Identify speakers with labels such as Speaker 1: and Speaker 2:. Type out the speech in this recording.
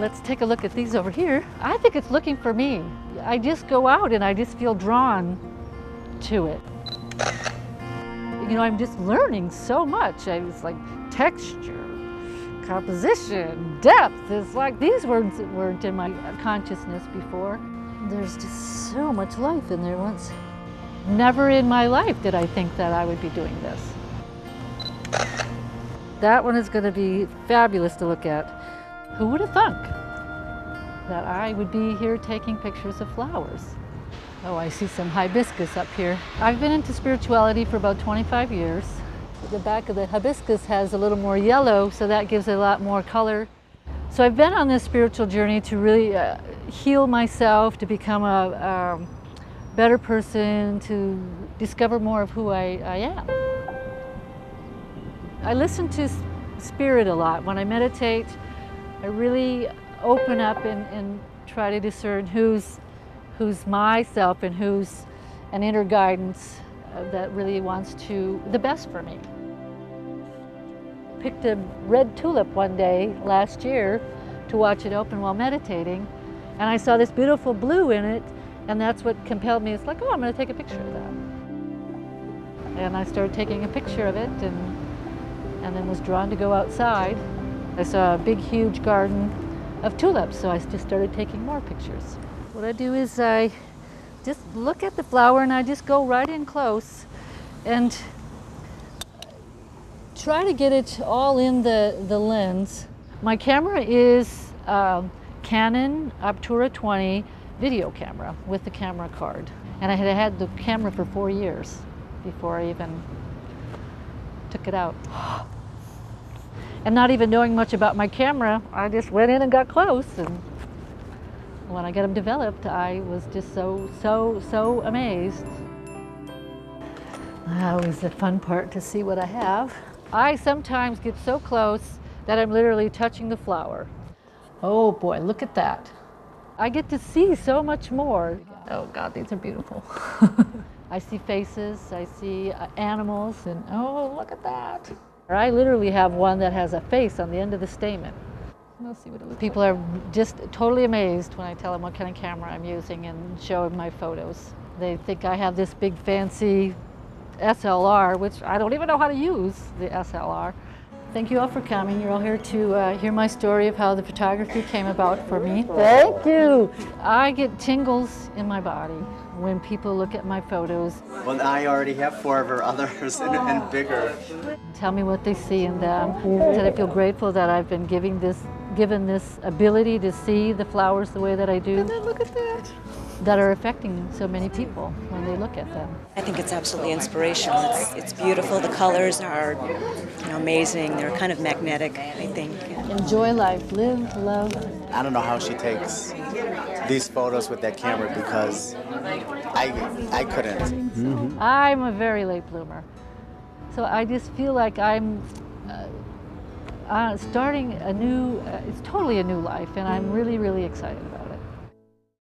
Speaker 1: Let's take a look at these over here. I think it's looking for me. I just go out and I just feel drawn to it. You know, I'm just learning so much. It's like texture, composition, depth. It's like these words that weren't in my consciousness before. There's just so much life in there once. Never in my life did I think that I would be doing this. That one is going to be fabulous to look at. Who would have thunk that I would be here taking pictures of flowers? Oh, I see some hibiscus up here. I've been into spirituality for about 25 years. The back of the hibiscus has a little more yellow, so that gives it a lot more color. So I've been on this spiritual journey to really heal myself, to become a better person, to discover more of who I am. I listen to spirit a lot. When I meditate, I really open up and try to discern who's myself and who's an inner guidance that really wants the best for me. Picked a red tulip one day last year to watch it open while meditating, and I saw this beautiful blue in it, and that's what compelled me. It's like, oh, I'm going to take a picture of that. And I started taking a picture of it, and then was drawn to go outside. I saw a big, huge garden of tulips, so I just started taking more pictures. What I do is I just look at the flower and I just go right in close and try to get it all in the lens. My camera is Canon Obtura 20 video camera with the camera card. And I had had the camera for 4 years before I even took it out. And not even knowing much about my camera, I just went in and got close. And when I got them developed, I was just so amazed. That was the fun part, to see what I have. I sometimes get so close that I'm literally touching the flower. Oh boy, look at that. I get to see so much more. Oh God, these are beautiful. I see faces, I see animals, and oh, look at that. I literally have one that has a face on the end of the stamen. Let's see what it looks like. People are just totally amazed when I tell them what kind of camera I'm using and show them my photos. They think I have this big fancy SLR, which I don't even know how to use the SLR. Thank you all for coming. You're all here to hear my story of how the photography came about for me. Thank you. I get tingles in my body when people look at my photos.
Speaker 2: Well, I already have 4 of her others and bigger.
Speaker 1: Tell me what they see in them. And I feel grateful that I've been given this ability to see the flowers the way that I do.
Speaker 2: And then look at that.
Speaker 1: That are affecting so many people when they look at them.
Speaker 3: I think it's absolutely inspirational. It's beautiful. The colors are amazing. They're kind of magnetic, I think.
Speaker 1: Enjoy life, live, love.
Speaker 2: I don't know how she takes these photos with that camera, because I couldn't. Mm-hmm.
Speaker 1: I'm a very late bloomer. So I just feel like I'm starting a new, it's totally a new life, and I'm really, really excited about it.